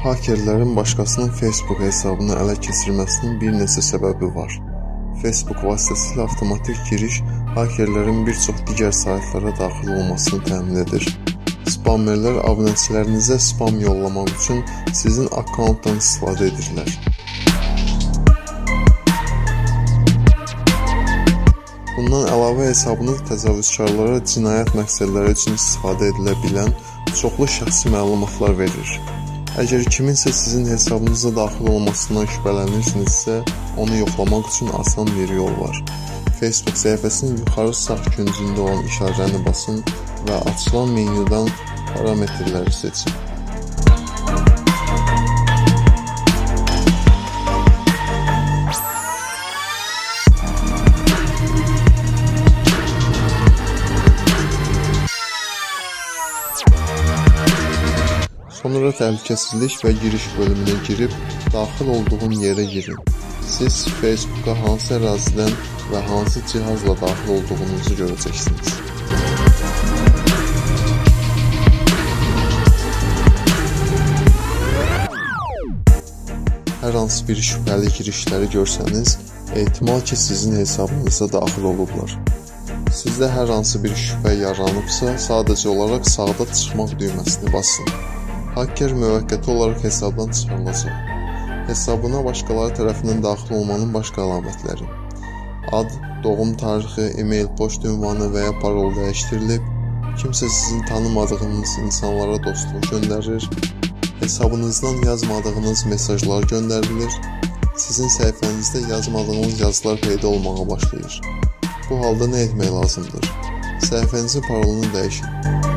Hakerlərin başqasının Facebook hesabını ələ keçirməsinin bir neçə səbəbi var. Facebook vasitəsilə avtomatik giriş hakerlərin bir çox digər saytlara daxil olmasını təmin edir. Spammerlər abunəçilərinizə spam yollamaq üçün sizin akkauntdan istifadə edirlər. Bundan əlavə hesabınız təcavüzkarlara cinayət məqsədləri üçün istifadə edilə bilən çoxlu şəxsi məlumatlar verir. Əgər kiminsə sizin hesabınıza daxil olmasından şübhələnirsinizsə, onu yoxlamaq üçün asan bir yol var. Facebook səhifəsinin yuxarı sağ küncündə olan işarəni basın və açılan menyudan parametrləri seçin. Sonra təhlükəsizlik və giriş bölümünə girib, daxil olduğun yerə girin. Siz Facebooka hansı ərazidən və hansı cihazla daxil olduğunuzu görəcəksiniz. Hər hansı bir şübhəli girişləri görsəniz, ehtimal ki, sizin hesabınıza daxil olublar. Sizdə hər hansı bir şübhə yaranıbsa, sadəcə olaraq sağda çıxmaq düyməsini basın. Hacker müvəqqəti olaraq hesabdan çıxarılacaq. Hesabına başqaları tərəfindən daxil olmanın başqa əlamətləri. Ad, doğum tarixi, e-mail, poçt ünvanı və ya parol dəyişdirilib, kimsə sizin tanımadığınız insanlara dostluq göndərir, hesabınızdan yazmadığınız mesajlar göndərilir, sizin səhifənizdə yazmadığınız yazılar peyda olmağa başlayır. Bu halda nə etmək lazımdır? Səhifənizin parolunu dəyişin.